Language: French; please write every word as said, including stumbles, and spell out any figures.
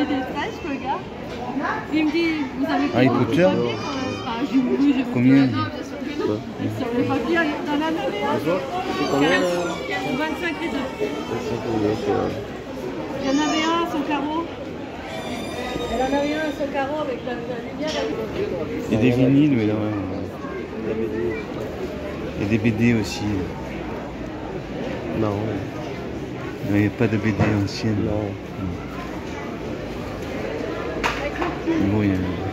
des fresques, le gars. Il me dit, vous avez Ah, il coûte cher? Enfin, j'ai oui, j'ai Combien? sur les papiers, t'en as donné un? C'est combien là? vingt-cinq les deux. vingt-cinq. Il y en avait un à son carreau. Il y en avait un à son carreau avec la, la lumière. Il y a des vinyles, mais là, ouais. Il y a des B D aussi. Non. Non, il n'y a pas de B D ancienne. Non. Bon, il y a...